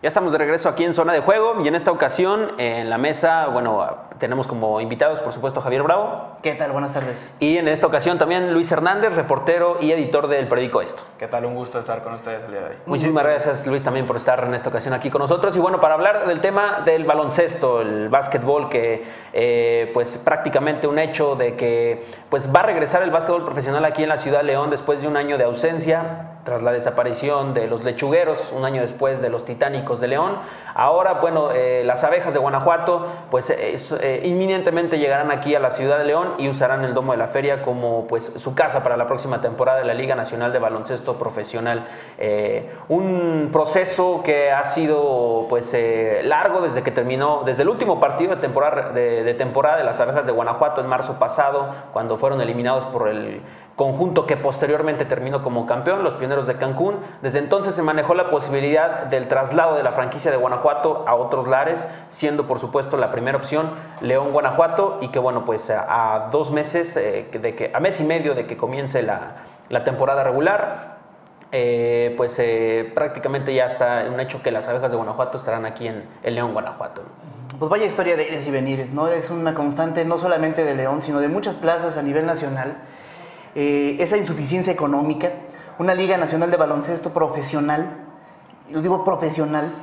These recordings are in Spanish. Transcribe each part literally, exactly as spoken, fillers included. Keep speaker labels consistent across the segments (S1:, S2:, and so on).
S1: Ya estamos de regreso aquí en Zona de Juego y en esta ocasión en la mesa, bueno, tenemos como invitados, por supuesto, Javier Bravo.
S2: ¿Qué tal? Buenas tardes.
S1: Y en esta ocasión también Luis Hernández, reportero y editor del periódico Esto.
S3: ¿Qué tal? Un gusto estar con ustedes el día de hoy.
S1: Muchísimas gracias, Luis, también por estar en esta ocasión aquí con nosotros. Y bueno, para hablar del tema del baloncesto, el básquetbol, que eh, pues prácticamente un hecho de que pues va a regresar el básquetbol profesional aquí en la ciudad de León después de un año de ausencia, tras la desaparición de los Lechugueros, un año después de los Titánicos de León. Ahora, bueno, eh, las Abejas de Guanajuato, pues es, eh, inminentemente llegarán aquí a la ciudad de León y usarán el Domo de la Feria como pues su casa para la próxima temporada de la Liga Nacional de Baloncesto Profesional. Eh, un proceso que ha sido pues eh, largo desde que terminó, desde el último partido de temporada, de, de temporada de las Abejas de Guanajuato en marzo pasado, cuando fueron eliminados por el conjunto que posteriormente terminó como campeón, los Pioneros de Cancún. Desde entonces se manejó la posibilidad del traslado de la franquicia de Guanajuato a otros lares, siendo por supuesto la primera opción León, Guanajuato, y que bueno, pues a, a dos meses, eh, de que, a mes y medio de que comience la, la temporada regular, eh, pues eh, prácticamente ya está un hecho que las Abejas de Guanajuato estarán aquí en, en León, Guanajuato.
S2: Pues vaya historia de ires y venires, ¿no? Es una constante no solamente de León, sino de muchas plazas a nivel nacional. Eh, esa insuficiencia económica, una Liga Nacional de Baloncesto profesional, yo digo profesional,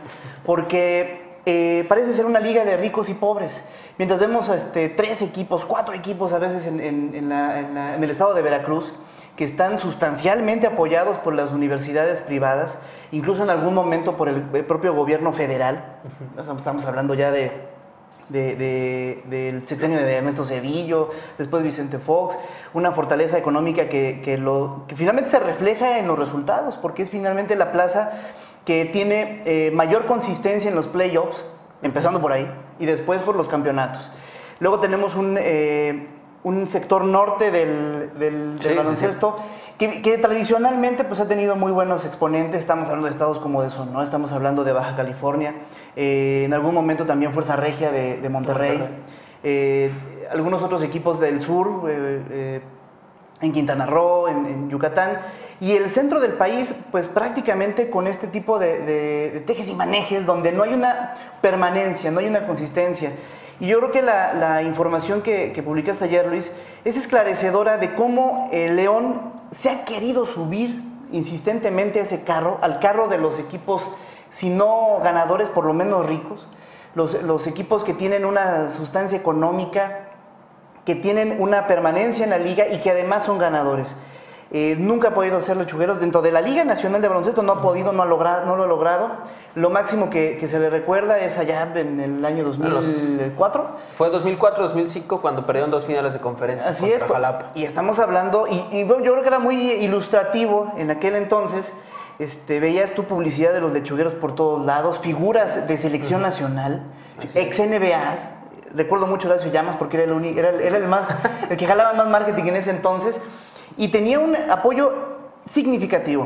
S2: porque eh, parece ser una liga de ricos y pobres. Mientras vemos este, tres equipos, cuatro equipos a veces en, en, en, la, en, la, en el estado de Veracruz, que están sustancialmente apoyados por las universidades privadas, incluso en algún momento por el, el propio gobierno federal. Estamos hablando ya de... De, de, del sexenio de Ernesto Zedillo, después Vicente Fox, una fortaleza económica que, que, lo, que finalmente se refleja en los resultados, porque es finalmente la plaza que tiene eh, mayor consistencia en los playoffs, empezando por ahí, y después por los campeonatos. Luego tenemos un, eh, un sector norte del, del, del sí, baloncesto, sí, sí. Que, que tradicionalmente pues, ha tenido muy buenos exponentes. Estamos hablando de estados como de Sonora, estamos hablando de Baja California, eh, en algún momento también Fuerza Regia de, de Monterrey, Monterrey. Eh, algunos otros equipos del sur, eh, eh, en Quintana Roo, en, en Yucatán, y el centro del país, pues prácticamente con este tipo de, de, de tejes y manejes, donde no hay una permanencia, no hay una consistencia. Y yo creo que la, la información que, que publicaste ayer, Luis, es esclarecedora de cómo el León se ha querido subir insistentemente a ese carro, al carro de los equipos, si no ganadores, por lo menos ricos, los, los equipos que tienen una sustancia económica, que tienen una permanencia en la liga y que además son ganadores. Eh, nunca ha podido ser Lechugueros dentro de la Liga Nacional de Baloncesto, no ha podido, no, ha logrado, no lo ha logrado. Lo máximo que, que se le recuerda es allá en el año dos mil cuatro.
S1: Fue dos mil cuatro, dos mil cinco cuando perdieron dos finales de conferencia.
S2: Así es, Jalapa. Y estamos hablando, y, y yo creo que era muy ilustrativo en aquel entonces. Este, veías tu publicidad de los Lechugueros por todos lados, figuras de selección uh-huh. nacional, sí, sí. ex N B As. Recuerdo mucho a Horacio Llamas porque era el, único, era, el, era el, más, el que jalaba más marketing en ese entonces. Y tenía un apoyo significativo.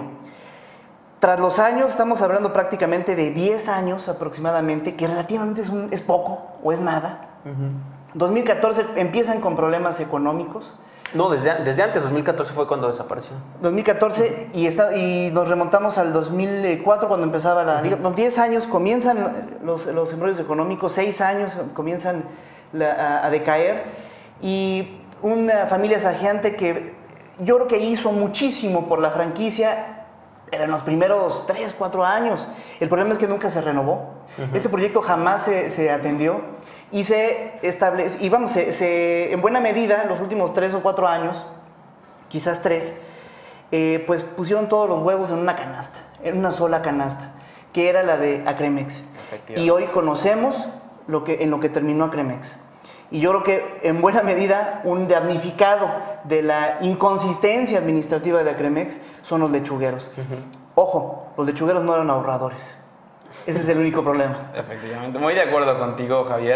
S2: Tras los años, estamos hablando prácticamente de diez años aproximadamente, que relativamente es, un, es poco o es nada. Uh-huh. dos mil catorce empiezan con problemas económicos.
S1: No, desde, desde antes, dos mil catorce fue cuando desapareció.
S2: dos mil catorce uh-huh. y, está, y nos remontamos al dos mil cuatro cuando empezaba la uh-huh. liga. Los diez años comienzan los, los embrollos económicos, seis años comienzan la, a, a decaer. Y una familia sajeante que yo creo que hizo muchísimo por la franquicia. Eran los primeros tres, cuatro años. El problema es que nunca se renovó. Uh-huh. Ese proyecto jamás se, se atendió y se estableció. Y vamos, se, se, en buena medida, los últimos tres o cuatro años, quizás tres, eh, pues pusieron todos los huevos en una canasta, en una sola canasta, que era la de Acremex. Y hoy conocemos lo que, en lo que terminó Acremex. Y yo creo que en buena medida un damnificado de la inconsistencia administrativa de Acremex son los Lechugueros. Uh-huh. Ojo, los Lechugueros no eran ahorradores. Ese es el único problema.
S3: Efectivamente, muy de acuerdo contigo, Javier.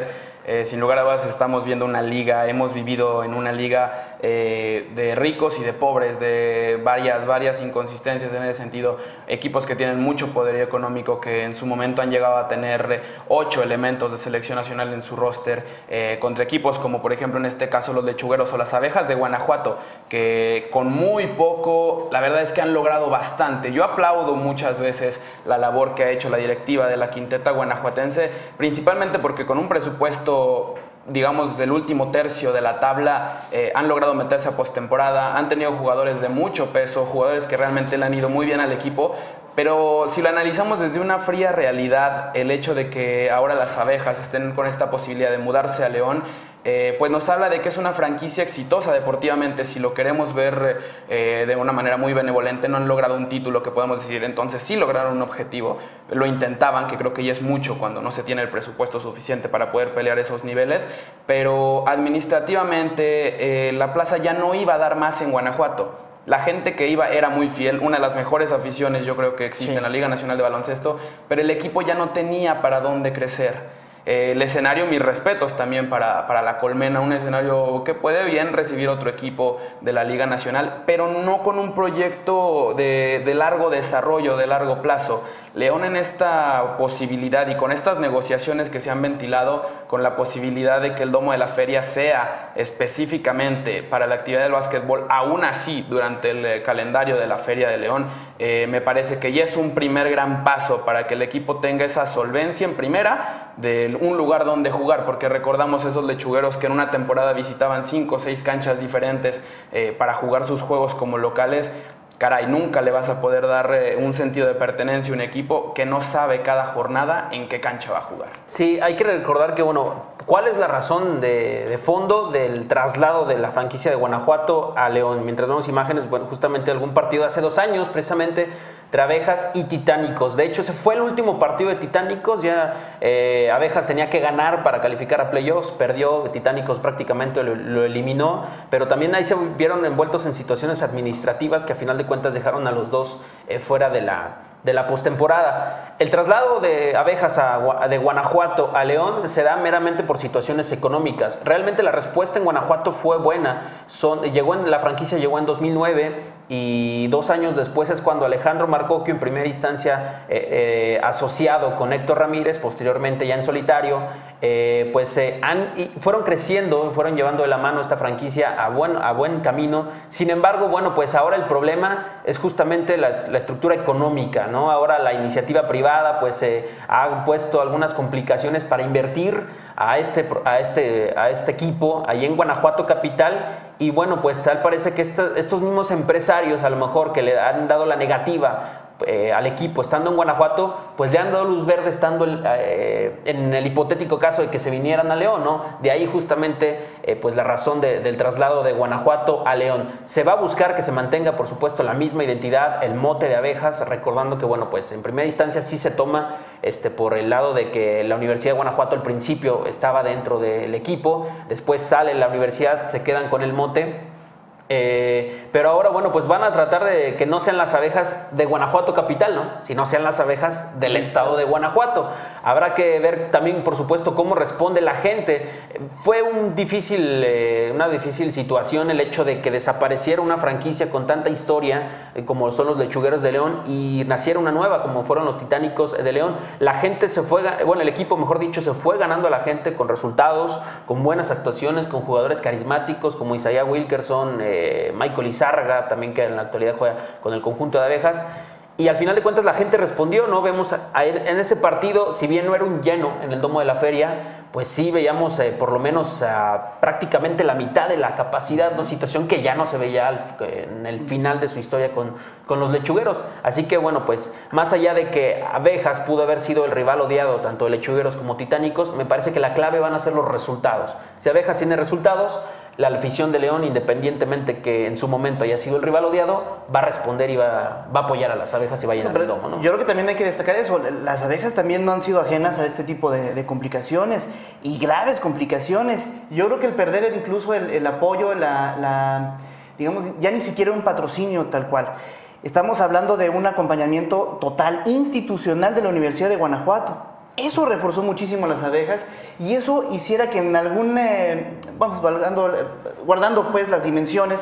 S3: Eh, sin lugar a dudas estamos viendo una liga, hemos vivido en una liga eh, de ricos y de pobres, de varias, varias inconsistencias en ese sentido. Equipos que tienen mucho poderío económico, que en su momento han llegado a tener ocho elementos de selección nacional en su roster, eh, contra equipos como por ejemplo en este caso los Lechugueros o las Abejas de Guanajuato, que con muy poco, la verdad es que han logrado bastante. Yo aplaudo muchas veces la labor que ha hecho la directiva de la quinteta guanajuatense, principalmente porque con un presupuesto digamos del último tercio de la tabla eh, han logrado meterse a postemporada, han tenido jugadores de mucho peso, jugadores que realmente le han ido muy bien al equipo. Pero si lo analizamos desde una fría realidad, el hecho de que ahora las Abejas estén con esta posibilidad de mudarse a León, eh, pues nos habla de que es una franquicia exitosa deportivamente. Si lo queremos ver eh, de una manera muy benevolente, no han logrado un título que podemos decir, entonces sí lograron un objetivo, lo intentaban, que creo que ya es mucho cuando no se tiene el presupuesto suficiente para poder pelear esos niveles, pero administrativamente eh, la plaza ya no iba a dar más en Guanajuato. La gente que iba era muy fiel, una de las mejores aficiones yo creo que existe sí. en la Liga Nacional de Baloncesto, pero el equipo ya no tenía para dónde crecer. Eh, el escenario, mis respetos también para, para la Colmena, un escenario que puede bien recibir otro equipo de la Liga Nacional, pero no con un proyecto de, de largo desarrollo, de largo plazo. León en esta posibilidad y con estas negociaciones que se han ventilado, con la posibilidad de que el domo de la feria sea específicamente para la actividad del básquetbol, aún así durante el calendario de la Feria de León, eh, me parece que ya es un primer gran paso para que el equipo tenga esa solvencia en primera de un lugar donde jugar, porque recordamos esos lechugueros que en una temporada visitaban cinco o seis canchas diferentes eh, para jugar sus juegos como locales. Caray, nunca le vas a poder dar eh, un sentido de pertenencia a un equipo que no sabe cada jornada en qué cancha va a jugar.
S1: Sí, hay que recordar que, bueno, ¿cuál es la razón de, de fondo del traslado de la franquicia de Guanajuato a León? Mientras vemos imágenes, bueno, justamente algún partido hace dos años, precisamente, entre Abejas y Titánicos. De hecho, ese fue el último partido de Titánicos. Ya eh, Abejas tenía que ganar para calificar a playoffs, perdió, Titánicos prácticamente lo, lo eliminó, pero también ahí se vieron envueltos en situaciones administrativas que a final de cuentas dejaron a los dos eh, fuera de la, de la postemporada. El traslado de Abejas a, de Guanajuato a León se da meramente por situaciones económicas. Realmente la respuesta en Guanajuato fue buena. Son, llegó en, la franquicia llegó en dos mil nueve y dos años después es cuando Alejandro Marcocchio, en primera instancia eh, eh, asociado con Héctor Ramírez, posteriormente ya en solitario, eh, pues eh, han, y fueron creciendo, fueron llevando de la mano esta franquicia a buen, a buen camino. Sin embargo, bueno, pues ahora el problema es justamente la, la estructura económica, ¿no? Ahora la iniciativa privada pues eh, ha puesto algunas complicaciones para invertir a este, a este, a este equipo ahí en Guanajuato capital, y bueno, pues tal parece que esta, estos mismos empresarios a lo mejor que le han dado la negativa Eh, al equipo estando en Guanajuato, pues le han dado luz verde estando el, eh, en el hipotético caso de que se vinieran a León, ¿no? De ahí justamente eh, pues la razón de, del traslado de Guanajuato a León. Se va a buscar que se mantenga, por supuesto, la misma identidad, el mote de Abejas, recordando que, bueno, pues en primera instancia sí se toma este, por el lado de que la Universidad de Guanajuato al principio estaba dentro del equipo, después sale la universidad, se quedan con el mote. Eh, pero ahora, bueno, pues van a tratar de que no sean las Abejas de Guanajuato capital, ¿no? Sino sean las Abejas del estado de Guanajuato. Habrá que ver también, por supuesto, cómo responde la gente. Fue un difícil, eh, una difícil situación el hecho de que desapareciera una franquicia con tanta historia eh, como son los Lechugueros de León y naciera una nueva como fueron los Titánicos de León. La gente se fue, bueno, el equipo, mejor dicho, se fue ganando a la gente con resultados, con buenas actuaciones, con jugadores carismáticos como Isaiah Wilkerson, eh, Michael Izárraga, también que en la actualidad juega con el conjunto de Abejas, y al final de cuentas la gente respondió, ¿no? Vemos a, a, en ese partido, si bien no era un lleno en el domo de la feria, pues sí veíamos eh, por lo menos uh, prácticamente la mitad de la capacidad, ¿no? Situación que ya no se veía al, en el final de su historia con, con los Lechugueros. Así que bueno, pues más allá de que Abejas pudo haber sido el rival odiado tanto de Lechugueros como Titánicos, me parece que la clave van a ser los resultados. Si Abejas tiene resultados, la afición de León, independientemente que en su momento haya sido el rival odiado, va a responder y va, va a apoyar a las Abejas y va a llenar
S2: no,
S1: el domo, ¿no?
S2: Yo creo que también hay que destacar eso. Las Abejas también no han sido ajenas a este tipo de, de complicaciones y graves complicaciones. Yo creo que el perder incluso el, el apoyo, la, la, digamos, ya ni siquiera un patrocinio tal cual. Estamos hablando de un acompañamiento total institucional de la Universidad de Guanajuato. Eso reforzó muchísimo las abejas y eso hiciera que en algún, eh, vamos, guardando, guardando pues las dimensiones,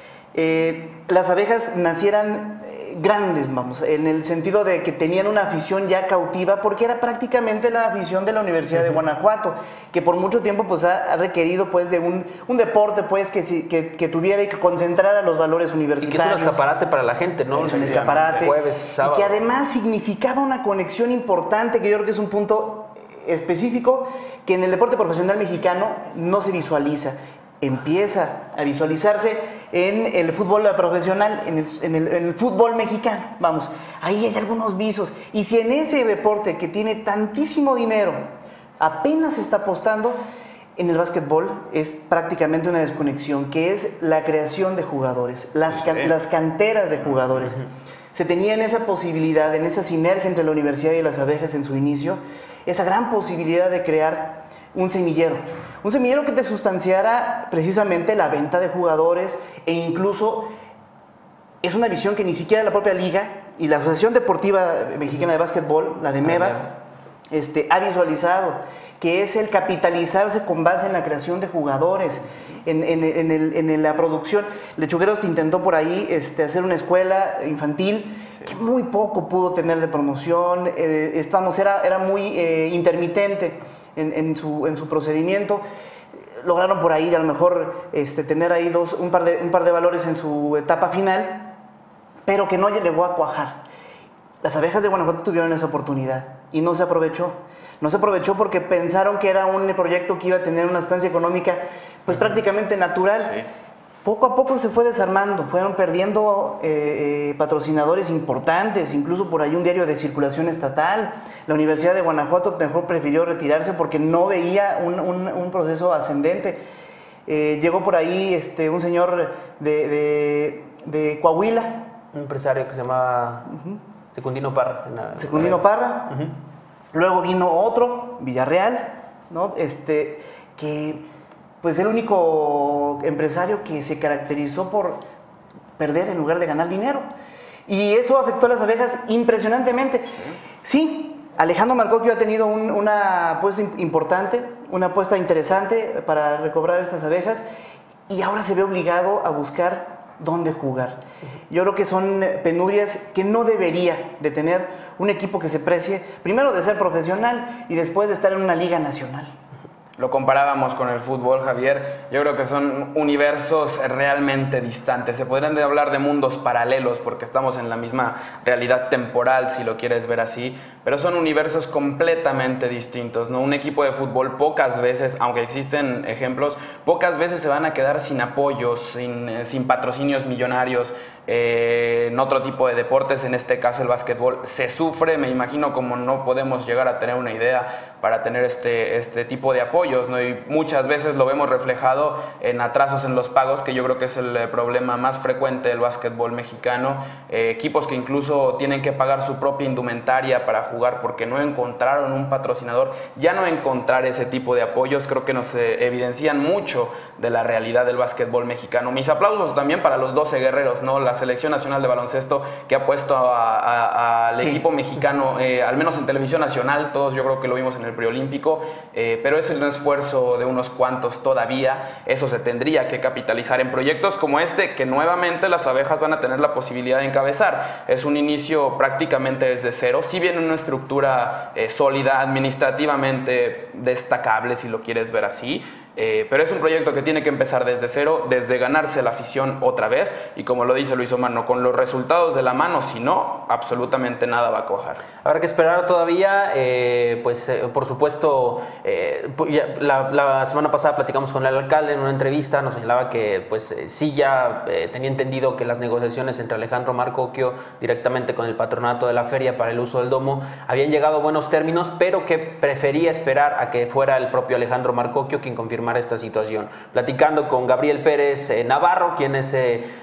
S2: eh, las abejas nacieran eh, grandes, vamos, en el sentido de que tenían una afición ya cautiva, porque era prácticamente la afición de la Universidad uh-huh. de Guanajuato, que por mucho tiempo pues ha, ha requerido pues de un, un deporte pues que, que, que tuviera y que concentrara los valores universitarios.
S1: Y que es un escaparate para la gente, ¿no?
S2: Es un escaparate.
S1: Jueves, sábado.
S2: Y que además significaba una conexión importante, que yo creo que es un punto específico que en el deporte profesional mexicano no se visualiza. Empieza a visualizarse en el fútbol profesional, en el, en el, en el fútbol mexicano. Vamos, ahí hay algunos visos. Y si en ese deporte que tiene tantísimo dinero apenas se está apostando, en el básquetbol es prácticamente una desconexión, que es la creación de jugadores, las, can, las canteras de jugadores. Uh-huh. Se tenía en esa posibilidad, en esa sinergia entre la universidad y las abejas en su inicio, esa gran posibilidad de crear un semillero. Un semillero que te sustanciara precisamente la venta de jugadores e incluso es una visión que ni siquiera la propia liga y la Asociación Deportiva Mexicana de Básquetbol, la de MEVA, este, ha visualizado, que es el capitalizarse con base en la creación de jugadores, en, en, en, el, en la producción. Lechugueros te intentó por ahí este, hacer una escuela infantil que muy poco pudo tener de promoción, eh, estamos, era, era muy eh, intermitente en, en, su, en su procedimiento. Lograron por ahí a lo mejor este, tener ahí dos, un, par de, un par de valores en su etapa final, pero que no llegó a cuajar. Las abejas de Guanajuato tuvieron esa oportunidad y no se aprovechó. No se aprovechó porque pensaron que era un proyecto que iba a tener una estancia económica pues prácticamente natural. Sí. Poco a poco se fue desarmando, fueron perdiendo eh, eh, patrocinadores importantes, incluso por ahí un diario de circulación estatal. La Universidad de Guanajuato mejor prefirió retirarse porque no veía un, un, un proceso ascendente. Eh, llegó por ahí este, un señor de, de, de Coahuila.
S1: Un empresario que se llama uh-huh. Secundino Parra. La,
S2: Secundino Parra. Uh-huh. Luego vino otro, Villarreal, ¿no? este, que... pues el único empresario que se caracterizó por perder en lugar de ganar dinero. Y eso afectó a las abejas impresionantemente. Sí, Alejandro Marcocchio ha tenido un, una apuesta importante, una apuesta interesante para recobrar estas abejas y ahora se ve obligado a buscar dónde jugar. Yo creo que son penurias que no debería de tener un equipo que se precie, primero de ser profesional y después de estar en una liga nacional.
S3: Lo comparábamos con el fútbol, Javier. Yo creo que son universos realmente distantes. Se podrían de hablar de mundos paralelos porque estamos en la misma realidad temporal, si lo quieres ver así, pero son universos completamente distintos, ¿no? Un equipo de fútbol pocas veces, aunque existen ejemplos, pocas veces se van a quedar sin apoyos, sin, sin patrocinios millonarios. Eh, en otro tipo de deportes, en este caso el básquetbol, se sufre, me imagino, como no podemos llegar a tener una idea para tener este, este tipo de apoyos, ¿no? Y muchas veces lo vemos reflejado en atrasos en los pagos, que yo creo que es el problema más frecuente del básquetbol mexicano. Eh, equipos que incluso tienen que pagar su propia indumentaria para jugar porque no encontraron un patrocinador. Ya no encontrar ese tipo de apoyos creo que nos eh, evidencian mucho de la realidad del básquetbol mexicano. Mis aplausos también para los doce guerreros, ¿no? La Selección Nacional de Baloncesto que ha puesto al sí. equipo mexicano, eh, al menos en televisión nacional, todos yo creo que lo vimos en el preolímpico, eh, pero eso es un esfuerzo de unos cuantos todavía. Eso se tendría que capitalizar en proyectos como este, que nuevamente las abejas van a tener la posibilidad de encabezar. Es un inicio prácticamente desde cero, si bien una estructura eh, sólida, administrativamente destacable, si lo quieres ver así. Eh, pero es un proyecto que tiene que empezar desde cero, desde ganarse la afición otra vez, y como lo dice Luis Omar, con los resultados de la mano, si no, absolutamente nada va a cuajar.
S1: Habrá que esperar todavía, eh, pues eh, por supuesto, eh, la, la semana pasada platicamos con el alcalde en una entrevista, nos señalaba que pues eh, sí ya eh, tenía entendido que las negociaciones entre Alejandro Marcocchio directamente con el patronato de la feria para el uso del domo habían llegado a buenos términos, pero que prefería esperar a que fuera el propio Alejandro Marcocchio quien confirmara esta situación. Platicando con Gabriel Pérez eh, Navarro, quien es eh,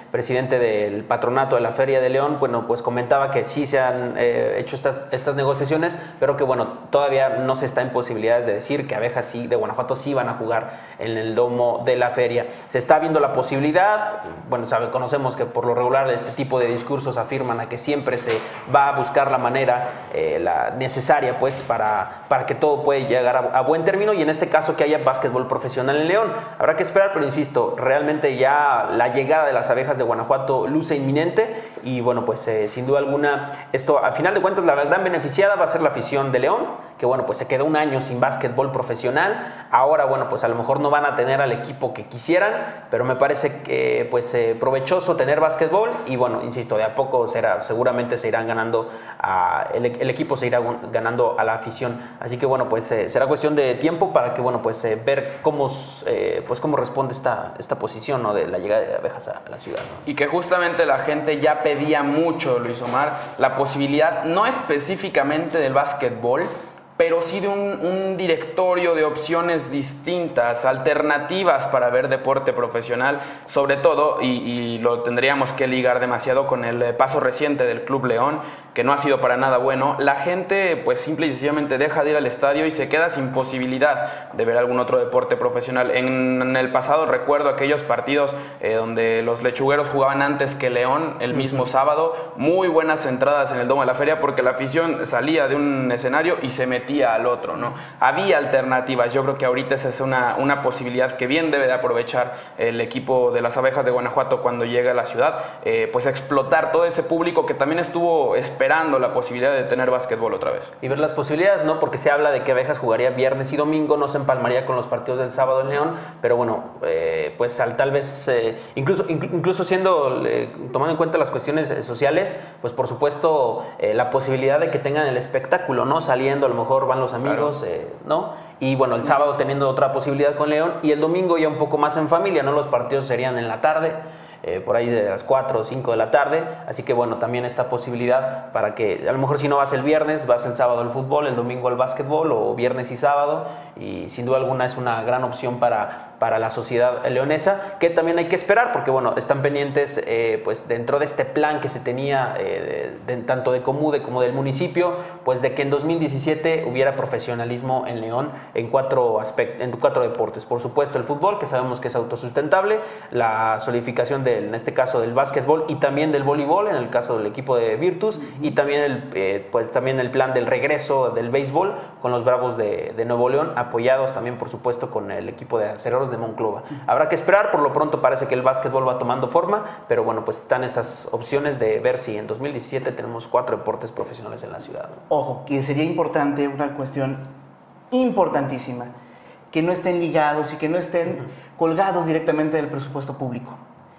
S1: presidente del patronato de la Feria de León, bueno, pues comentaba que sí se han eh, hecho estas, estas negociaciones, pero que bueno, todavía no se está en posibilidades de decir que Abejas sí, de Guanajuato sí van a jugar en el domo de la feria. Se está viendo la posibilidad, bueno, sabe, conocemos que por lo regular este tipo de discursos afirman a que siempre se va a buscar la manera eh, la necesaria pues para, para que todo pueda llegar a, a buen término, y en este caso que haya básquetbol profesional en León. Habrá que esperar, pero insisto, realmente ya la llegada de las Abejas de Guanajuato luce inminente, y bueno, pues eh, sin duda alguna, esto a final de cuentas la gran beneficiada va a ser la afición de León, que bueno, pues se quedó un año sin básquetbol profesional. Ahora, bueno, pues a lo mejor no van a tener al equipo que quisieran, pero me parece que pues eh, provechoso tener básquetbol, y bueno, insisto, de a poco será, seguramente se irán ganando, a, el, el equipo se irá ganando a la afición. Así que bueno, pues eh, será cuestión de tiempo para que bueno, pues eh, ver cómo, eh, pues cómo responde esta, esta posición, ¿no?, de la llegada de Abejas a, a la ciudad, ¿no?
S3: Y que justamente la gente ya pedía mucho, Luis Omar, la posibilidad, no específicamente del básquetbol, pero sí de un, un directorio de opciones distintas, alternativas para ver deporte profesional, sobre todo, y, y lo tendríamos que ligar demasiado con el paso reciente del Club León, que no ha sido para nada bueno. La gente pues simple y sencillamente deja de ir al estadio y se queda sin posibilidad de ver algún otro deporte profesional. En, en el pasado recuerdo aquellos partidos eh, donde los lechugueros jugaban antes que León el mismo sábado, muy buenas entradas en el domo de la feria porque la afición salía de un escenario y se metía al otro, ¿no? Había alternativas. Yo creo que ahorita esa es una, una posibilidad que bien debe de aprovechar el equipo de las Abejas de Guanajuato cuando llegue a la ciudad, eh, pues explotar todo ese público que también estuvo esperando la posibilidad de tener básquetbol otra vez.
S1: Y ver las posibilidades, ¿no? Porque se habla de que Abejas jugaría viernes y domingo, no se empalmaría con los partidos del sábado en León, pero bueno, eh, pues al, tal vez, eh, incluso, incluso siendo, eh, tomando en cuenta las cuestiones sociales, pues por supuesto eh, la posibilidad de que tengan el espectáculo, ¿no? Saliendo, a lo mejor van los amigos, claro. eh, ¿no? Y bueno, el sábado teniendo otra posibilidad con León, y el domingo ya un poco más en familia, ¿no? Los partidos serían en la tarde, eh, por ahí de las cuatro o cinco de la tarde, así que bueno, también esta posibilidad para que, a lo mejor si no vas el viernes, vas el sábado al fútbol, el domingo al básquetbol, o viernes y sábado, y sin duda alguna es una gran opción para, para la sociedad leonesa, que también hay que esperar, porque bueno, están pendientes eh, pues dentro de este plan que se tenía eh, de, de, tanto de Comude como del municipio, pues de que en dos mil diecisiete hubiera profesionalismo en León en cuatro aspectos, en cuatro deportes. Por supuesto el fútbol, que sabemos que es autosustentable, la solidificación de, en este caso del básquetbol y también del voleibol, en el caso del equipo de Virtus, uh-huh. y también el, eh, pues también el plan del regreso del béisbol con los Bravos de, de Nuevo León, apoyados también por supuesto con el equipo de Acereros de Monclova. Habrá que esperar, por lo pronto parece que el básquetbol va tomando forma, pero bueno, pues están esas opciones de ver si en dos mil diecisiete tenemos cuatro deportes profesionales en la ciudad.
S2: Ojo, que sería importante, una cuestión importantísima, que no estén ligados y que no estén uh-huh. colgados directamente del presupuesto público.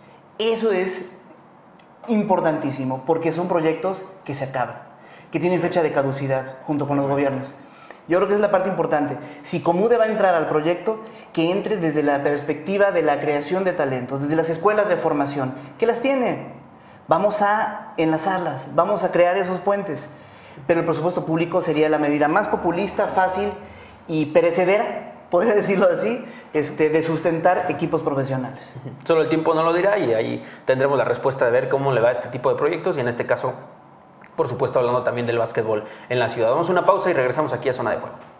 S2: Eso es importantísimo, porque son proyectos que se acaban, que tienen fecha de caducidad junto con los gobiernos. Yo creo que es la parte importante. Si Comude va a entrar al proyecto, que entre desde la perspectiva de la creación de talentos, desde las escuelas de formación, que las tienen. Vamos a enlazarlas, vamos a crear esos puentes. Pero el presupuesto público sería la medida más populista, fácil y perecedera, podría decirlo así, este, de sustentar equipos profesionales.
S1: Solo el tiempo no lo dirá, y ahí tendremos la respuesta de ver cómo le va a este tipo de proyectos, y en este caso, por supuesto, hablando también del básquetbol en la ciudad. Vamos a una pausa y regresamos aquí a Zona de Juego.